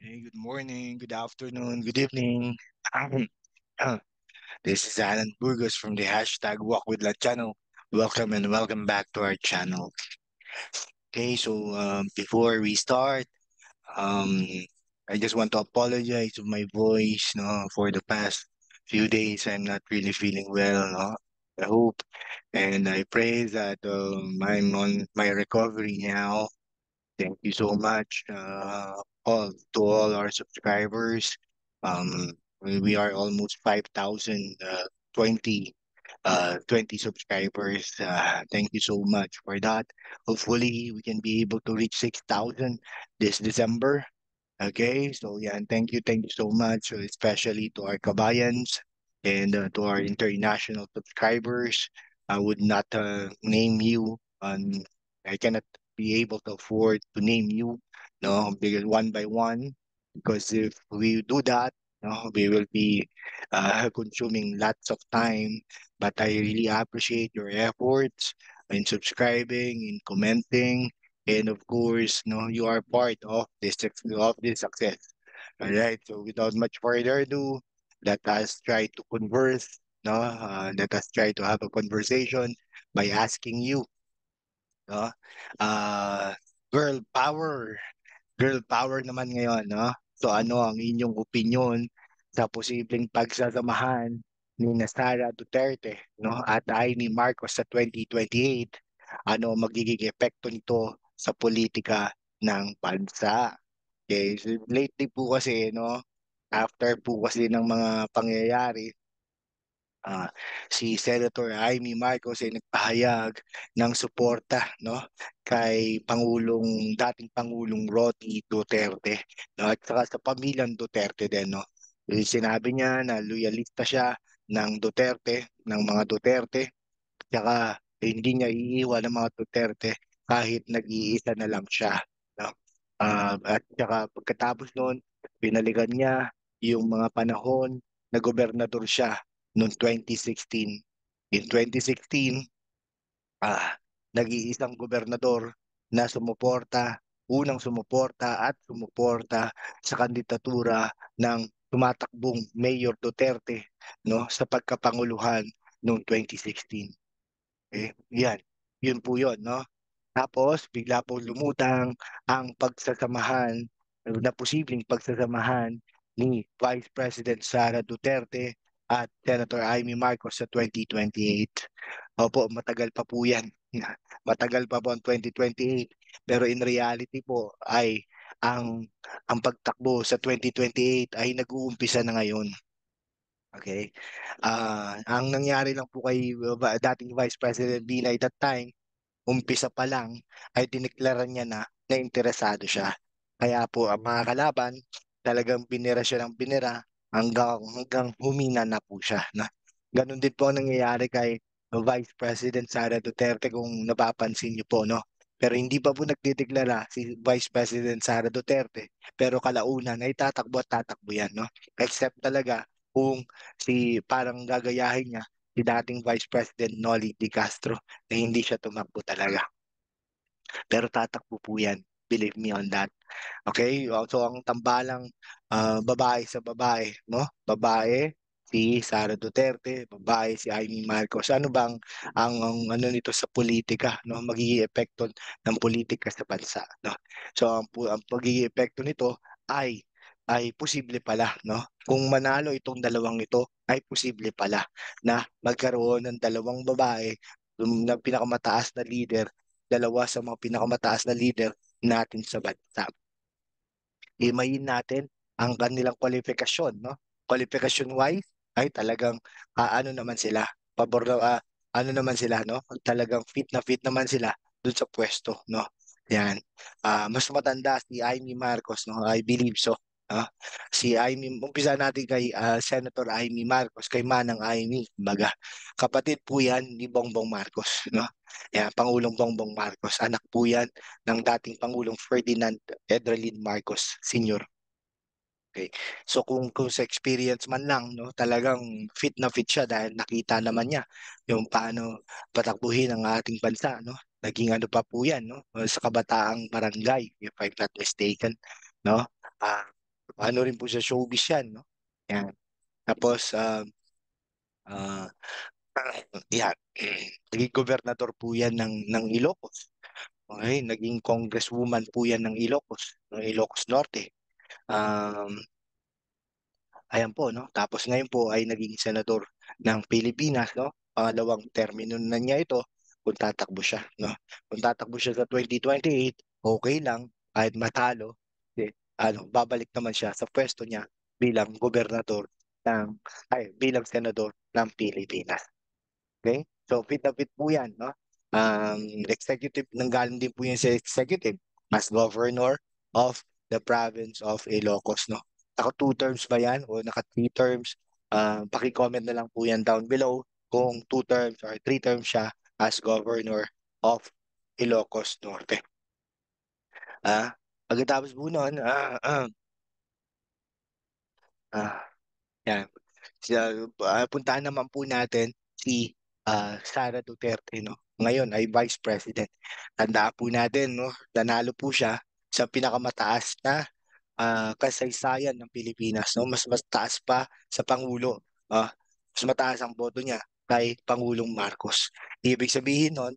Hey, good morning, good afternoon, good evening. This is Alan Burgos from the hashtag Walk with La channel. Welcome and welcome back to our channel. Okay, so before we start, um, I just want to apologize for my voice. No, for the past few days, I'm not really feeling well. No, I hope and I pray that I'm on my recovery now. Thank you so much, all to all our subscribers. We are almost 5,000, 20 subscribers. Thank you so much for that. Hopefully, we can be able to reach 6,000 this December. Okay, so yeah, and thank you so much, especially to our kabayans and to our international subscribers. I would not name you, and I cannot be able to afford to name you, no, because one by one, because if we do that, no, we will be consuming lots of time. But I really appreciate your efforts in subscribing, in commenting, and of course, no, you are part of this success. All right. So without much further ado, let us try to converse. No, let us try to have a conversation by asking you. No, uh, girl power. Girl power naman ngayon, no? So ano ang inyong opinion sa posibleng pagsasamahan ni na Sara Duterte, no, at Amy Marcos sa 2028? Ano ang magiging epekto nito sa politika ng bansa? Okay, so lately po kasi, no, after po kasi ng mga pangyayari, ah, si Senator Amy Marcos ay nagpahayag ng suporta, no, kay dating Pangulong Rodney Duterte, no, at saka sa pamilyang Duterte din, no. Sinabi niya na loyalista siya ng Duterte, ng mga Duterte, tsaka hindi niya iiwan ng mga Duterte kahit nag-iisa na lang siya, no. At saka pagkatapos noon, pinaligan niya yung mga panahon na gobernador siya noong 2016. In 2016, ah, nag-iisang gobernador na unang sumuporta at sumuporta sa kandidatura ng tumatakbong Mayor Duterte, no, sa pagkapanguluhan noong 2016. Yan. Yun po yun, no? Tapos, bigla po lumutang ang pagsasamahan, na posibleng pagsasamahan ni Vice President Sara Duterte at Senator Amy Marcos sa 2028. Opo, matagal pa po yan. Matagal pa po ang 2028. Pero in reality po ay ang ang pagtakbo sa 2028 ay nag-uumpisa na ngayon. Okay? Ang nangyari lang po kay dating Vice President Binay that time, umpisa pa lang ay dineklara niya na interesado siya. Kaya po ang mga kalaban, talagang binira siya ng binira hanggang humina na po siya. Ganun din po ang nangyayari kay Vice President Sara Duterte kung napapansin niyo po, no? Pero hindi pa po nagdedeklara si Vice President Sara Duterte, pero kalaunan ay tatakbo at tatakbo yan, no? Except talaga kung parang gagayahin niya si dating Vice President Noli Di Castro na hindi siya tumakbo talaga. Pero tatakbo po yan. Believe me on that. Okay? So ang tambalang babae sa babae, no? Babae si Sara Duterte, babae si Amy Marcos. Ano bang ang ano nito sa politika, no? Magiging epekto ng politika sa bansa, no? So ang magiging epekto nito ay posible pala, no? Kung manalo itong dalawang ito, ay posible pala na magkaroon ng dalawang babae na pinakamataas na leader, dalawa sa mga pinakamataas na leader natin sa bansa. Imayin natin ang kanilang kwalifikasyon, no? Kwalifikasyon wise ay talagang ano naman sila, pabor na ano naman sila, no? Talagang fit naman sila dun sa pwesto, no? Yan. Mas matanda si Amy Marcos, no? I believe so. Ah, si Amy, umpisa natin kay Senator Amy Marcos, kay Manang Amy, kumbaga. Kapatid po yan ni Bongbong Marcos, no? Yan, Pangulong Bongbong Marcos. Anak po yan ng dating Pangulong Ferdinand Edralin Marcos Sr. Okay. So kung sa experience man lang, no, talagang fit na fit siya dahil nakita naman niya yung paano patakbuhin ang ating bansa, no. Naging ano pa po 'yan, no, sa kabataang barangay if I'm not mistaken, no. Ah, ano rin po sa showbiz yan, no? Yan. Tapos, ah, yan, naging gobernador po yan ng Ilocos. Okay, naging congresswoman po yan ng Ilocos Norte. Um, Ayan po, no? Tapos ngayon po ay naging senador ng Pilipinas, no? Pangalawang termino na niya ito kung tatakbo siya, no? Kung tatakbo siya sa 2028, okay lang kahit matalo, babalik naman siya sa pwesto niya bilang gobernador ng bilang senador ng Pilipinas. Okay? So fit na fit po yan, no? Executive, nanggaling din po yan sa executive as governor of the province of Ilocos, no? Naka 2 terms ba yan o naka 3 terms? Paki-comment na lang po yan down below kung 2 terms or 3 terms siya as governor of Ilocos Norte. Pagkatapos po nun, ah, yan. Puntahan naman po natin si Sara Duterte, no? Ngayon ay Vice President. Tandaan po natin, no? Nanalo po siya sa pinakamataas na kasaysayan ng Pilipinas, no? Mas taas pa sa Pangulo. Mas mataas ang boto niya kay Pangulong Marcos. Ibig sabihin nun,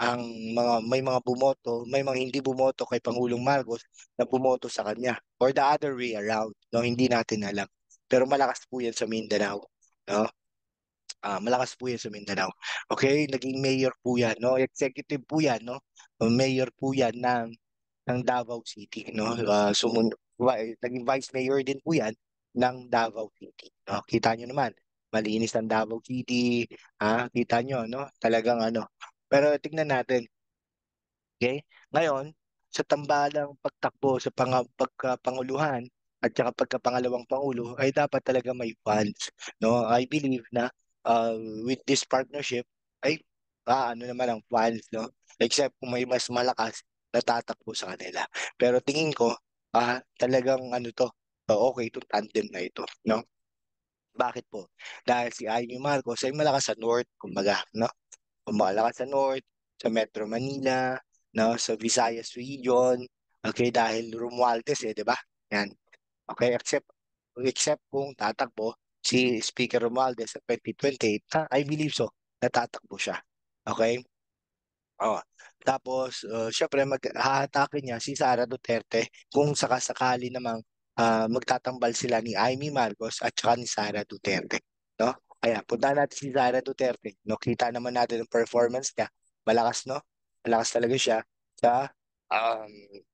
may mga hindi bumoto kay Pangulong Marcos na bumoto sa kanya or the other way around, no? Hindi natin alam. Pero malakas po yan sa Mindanao, no? Malakas po yan sa Mindanao. Okay, naging mayor po yan, no? Executive po yan, no? Mayor po yan ng Davao City, no? Naging vice mayor din po yan ng Davao City. No? Kita nyo naman, malinis ang Davao City, kita nyo, no? Talagang ano. Pero tingnan natin, okay? Ngayon, sa tambalang pagtakbo sa pagkapanguluhan at saka pagkapangalawang pangulo ay dapat talaga may funds, no? I believe na uh, with this partnership ay ano naman ang funds, no? Except kung may mas malakas na tatakbo sa kanila. Pero tingin ko talagang ano to, okay itong tandem na ito, no? Bakit po? Dahil si Amy Marcos ay malakas sa North, kumbaga, no? Malakas sa North, sa Metro Manila, no, sa Visayas region. Okay, dahil Romualdez 'di ba? Yan. Okay, except kung tatakbo si Speaker Romualdez sa 2028, I believe so, natatakbo siya. Okay? Oh. Tapos, syempre hahatake niya si Sara Duterte kung sakasakali namang magtatambal sila ni Amy Marcos at saka ni Sara Duterte. No? Kaya punta natin si Sara Duterte. No? Kita naman natin ang performance niya. Malakas, no? Malakas talaga siya sa um,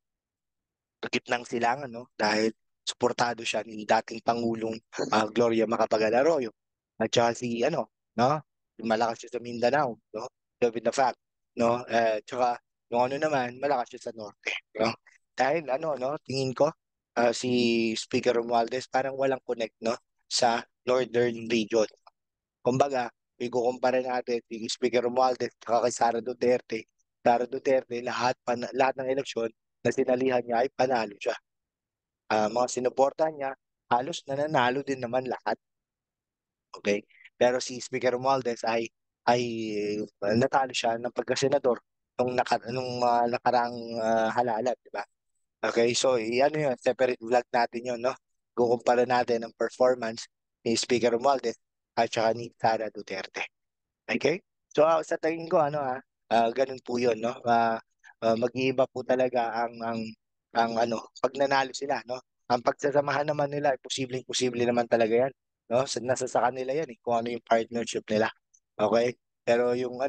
gitnang silangan, no? Dahil suportado siya ni dating Pangulong Gloria Macapagal-Arroyo. At saka si, no? Malakas siya sa Mindanao, no? With the fact, no? Tsaka, yung ano naman, malakas siya sa Norte, no? Dahil, no? Tingin ko, si Speaker Romualdez parang walang connect, no? Sa Northern region. Kumbaga, ikukumpara natin si Speaker Romualdez at kay Sara Duterte. Sara Duterte, lahat ng eleksyon na sinalihan niya ay panalo siya. Mga sinuportahan niya, halos nananalo din naman lahat. Okay? Pero si Speaker Romualdez ay natalo siya ng pagkasenador nung nakarang halalan, di ba? Okay, so ano yun, separate vlog natin yun, no? Kukumpara natin ang performance ni Speaker Romualdez at saka ni Sara Duterte. Okay? So sa tingin ko ganun po 'yun, no? Mag-iiba po talaga ang pag nanalo sila, no? Ang pagsasamahan naman nila ay posibleng-posible naman talaga 'yan, no? Nasa sa kanila 'yan kung ano yung partnership nila. Okay? Pero yung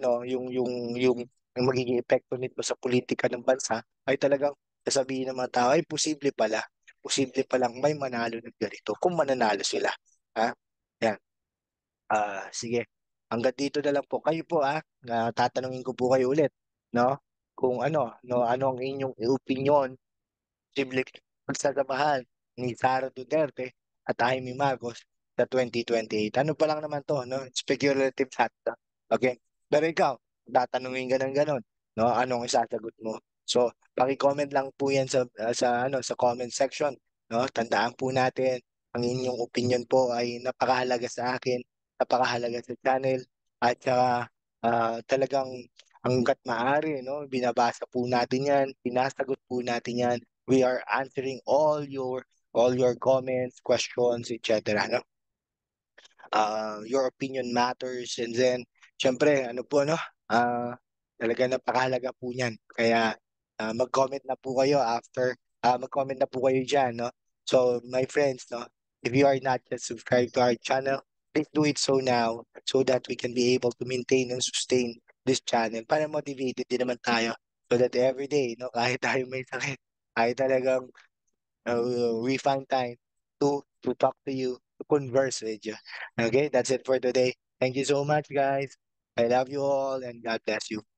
yung magiging epekto nito sa politika ng bansa ay talagang sasabihin ng mga tao ay posible palang may manalo ng ganito kung mananalo sila. Ha? Yan. Sige. Hanggang dito na lang po. Kayo po tatanungin ko po kayo ulit, no? Kung ano ang inyong opinion, posibleng pagsasamahan ni Sara Duterte at Amy Marcos sa 2028. Ano pa lang naman to, no? Speculative chat to. Okay? Pero ikaw, tatanungin ka ng ganon, no? Anong isasagot mo? So, paki-comment lang po 'yan sa comment section, no? Tandaan po natin, ang inyong opinion po ay napakahalaga sa akin, napakahalaga sa channel at saka talagang hangga't maaari, no? Binabasa po natin 'yan, sinasagot po natin 'yan. We are answering all your all your comments, questions, etc. No? Your opinion matters. And then, syempre, ano po, no? Ah, talaga napakahalaga po niyan. Kaya, mag-comment na po kayo after, mag-comment na po kayo dyan, no? So, my friends, no? If you are not yet subscribed to our channel, please do it so now so that we can be able to maintain and sustain this channel para motivated din naman tayo so that every day, no, kahit tayo may sakit, kahit talagang we find time to talk to you, to converse with you. Okay, that's it for today. Thank you so much, guys. I love you all and God bless you.